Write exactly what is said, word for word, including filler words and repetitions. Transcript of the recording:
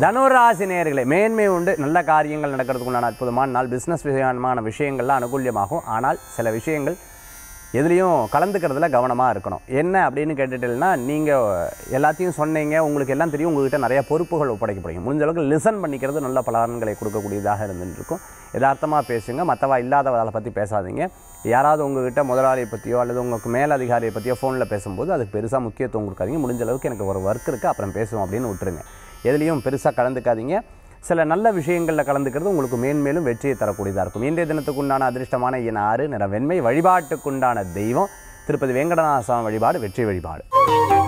தனுராசி நேயர்களே, மேன்மை உண்டு. நல்ல காரியங்கள் நடக்கிறதுக்கு உண்டான அற்புதமான நாள். பிஸ்னஸ் விஷயமான விஷயங்கள்லாம் அனுகூல்யமாகும். ஆனால் சில விஷயங்கள் எதுலேயும் கலந்துக்கிறதுல கவனமாக இருக்கணும். என்ன அப்படின்னு கேட்டுட்டீங்கன்னா, நீங்கள் எல்லாத்தையும் சொன்னீங்க, உங்களுக்கு எல்லாம் தெரியும், உங்கள்கிட்ட நிறைய பொறுப்புகள் ஒப்படைக்கப்படுங்க. முடிஞ்ச அளவுக்கு லிசன் பண்ணிக்கிறது நல்ல பலன்களை கொடுக்கக்கூடியதாக இருந்துருக்கும். யதார்த்தமாக பேசுங்க, மற்றவா இல்லாதவங்களை பற்றி பேசாதீங்க. யாராவது உங்கள்கிட்ட முதலாளியை பற்றியோ அல்லது உங்களுக்கு மேலதிகாரியை பற்றியோ ஃபோனில் பேசும்போது அதுக்கு பெருசாக முக்கியத்துவம் கொடுக்காதீங்க. முடிஞ்ச அளவுக்கு எனக்கு ஒரு ஒர்க் இருக்குது, அப்புறம் பேசுவோம் அப்படின்னு விட்டுருங்க. எதுலேயும் பெருசாக கலந்துக்காதீங்க. சில நல்ல விஷயங்களில் கலந்துக்கிறது உங்களுக்கு மேன்மேலும் வெற்றியை தரக்கூடியதாக இருக்கும். இன்றைய தினத்துக்குண்டான அதிர்ஷ்டமான எண் ஆறு, நிற வெண்மை. வழிபாட்டுக்குண்டான தெய்வம் திருப்பதி வெங்கடநாத சுவாமி வழிபாடு வெற்றி வழிபாடு.